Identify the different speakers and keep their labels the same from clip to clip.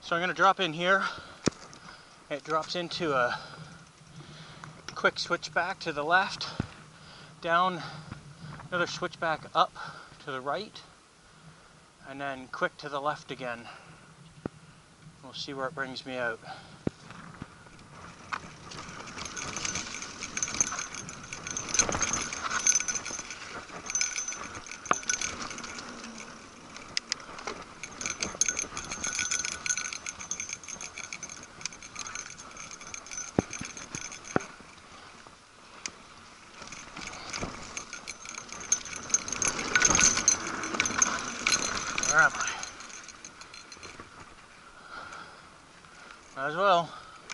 Speaker 1: So I'm going to drop in here. It drops into a quick switchback to the left, down another switchback up to the right, and then quick to the left again. We'll see where it brings me out. Where am I? Might as well.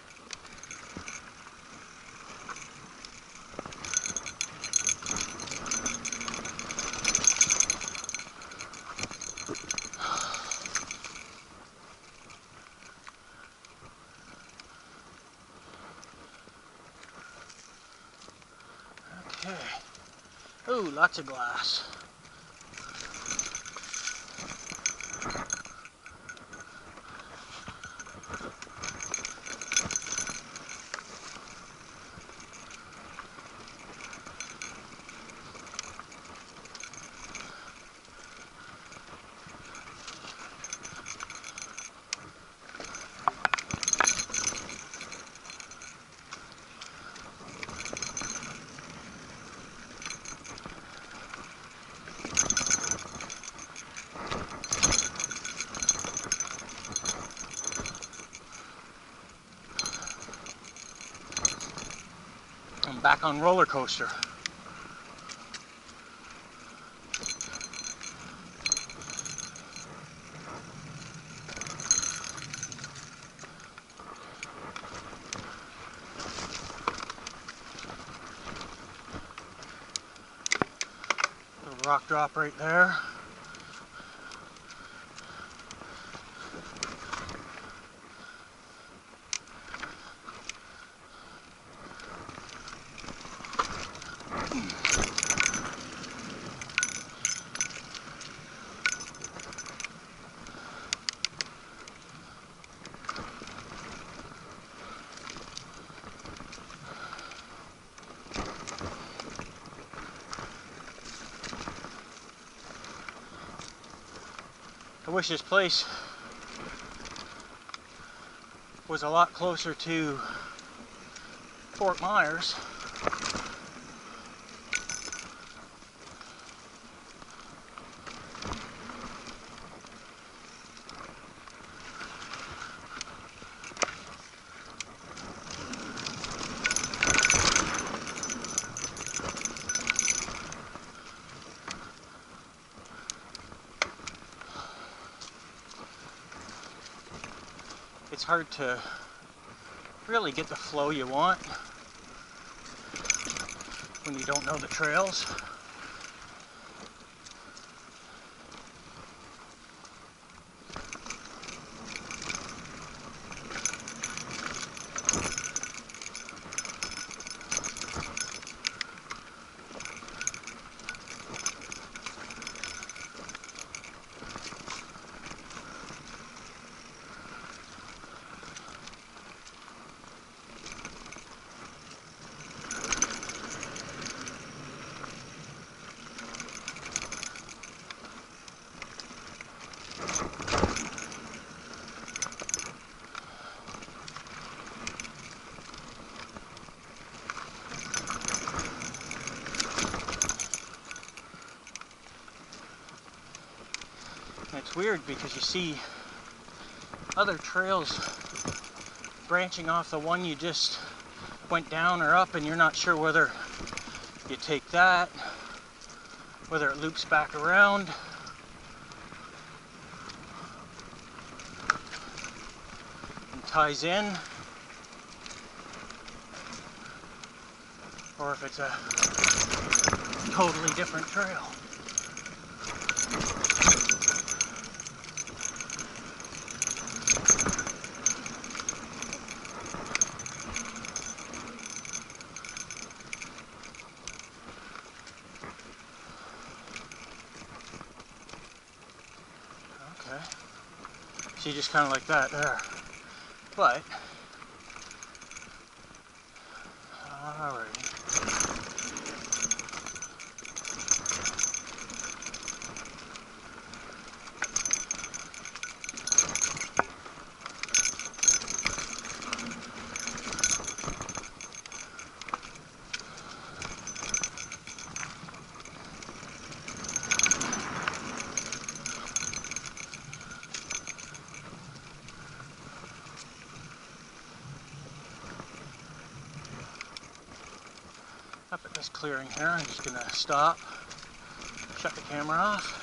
Speaker 1: Okay. Ooh, lots of glass. I'm back on Rollercoaster. Little rock drop right there. I wish this place was a lot closer to Fort Myers. It's hard to really get the flow you want when you don't know the trails. It's weird because you see other trails branching off the one you just went down or up, and you're not sure whether you take that, whether it loops back around. And ties in, or if it's a totally different trail. See, just kind of like that there. But, alrighty. Up at this clearing here, I'm just going to stop, shut the camera off.